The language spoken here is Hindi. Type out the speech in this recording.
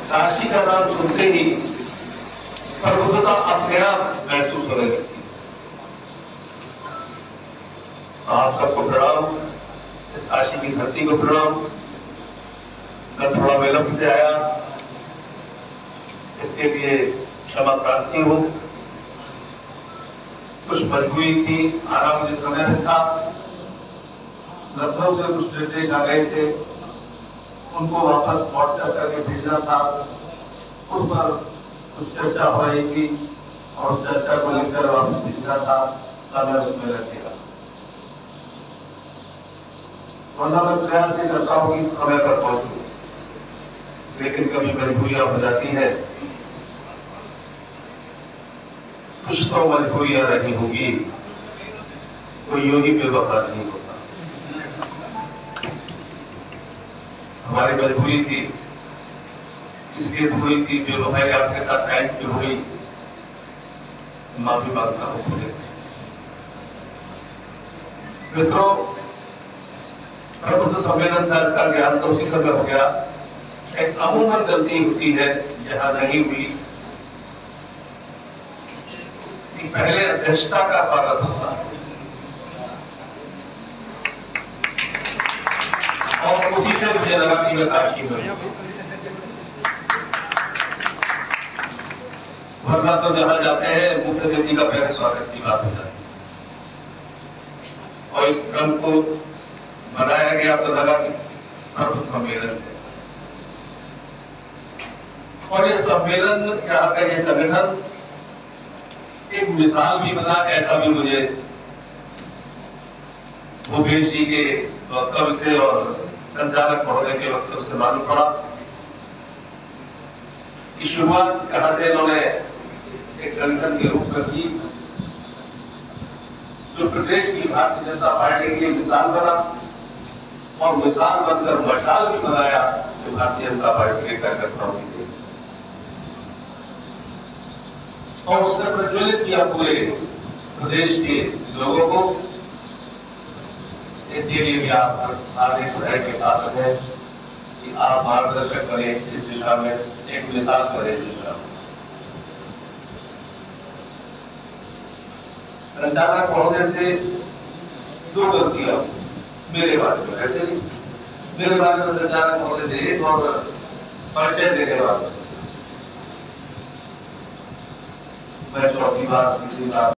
काशी का नाम सुनते ही प्रभुता अपने आप महसूस होने लगती। आप सबको प्रणाम, इस काशी की धरती को प्रणाम। मैं थोड़ा विलंब से आया, इसके लिए क्षमा प्रार्थी हूं। कुछ मजबूरी थी, आना मुझे समय से था। लखनऊ से कुछ निर्देश आ गए थे, उनको वापस व्हाट्सएप करके भेजना था। उस पर कुछ चर्चा हो रही थी और चर्चा को लेकर वापस भेजना था, समय उसमें लग गया। वरना मैं प्रयास ये करता हूं कि समय पर पहुंचूं, लेकिन कभी मजबूरियां हो जाती है। कुछ तो मजबूरियां रही होगी, कोई यूं ही बेवफा नहीं होता। हमारी मजबूरी थी, इसलिए थोड़ी सी बेवफाई आपके साथ टाइम की हुई, माफी मांगता हूं। मित्रों, प्रबुद्ध सम्मेलन था, इसका ज्ञान तो उसी समय हो गया। एक अमूमन गलती होती है, जहां नहीं हुई कि पहले अध्यक्षता का स्वागत होता है और उसी से मुझे लगा कि मैं काशी में, वरना तो जहां जाते हैं मुख्य अतिथि का पहले स्वागत की बात हो जाती है। और इस क्रम को बनाया गया तो लगा कि प्रबुद्ध सम्मेलन है, और ये सम्मेलन यहाँ का ये संगठन एक मिसाल भी बना। ऐसा भी मुझे भूपेश जी के वक्तव्य से और संचालक महोदय के वक्तव्य से मालूम पड़ा कि शुरुआत कहां से इन्होंने एक संगठन के रूप में की, जो प्रदेश की भारतीय जनता पार्टी के लिए मिसाल बना और मिसाल बनकर मशाल भी बनाया, जो भारतीय जनता पार्टी के कार्यकर्ताओं की थी, और उसने प्रज्वलित किया पूरे प्रदेश के लोगों को। इसके लिए भी आप आगे बढ़ाई के साथ हैं कि आप मार्गदर्शन करें इस दिशा में, एक मिसाल करें इस दिशा में। संचालक महोदय से दो गलतियां मेरे बारे में, ऐसे नहीं मेरे बारे में संचालक महोदय से एक, और परिचय देने वालों से मैं चौथी बार तीसरी बार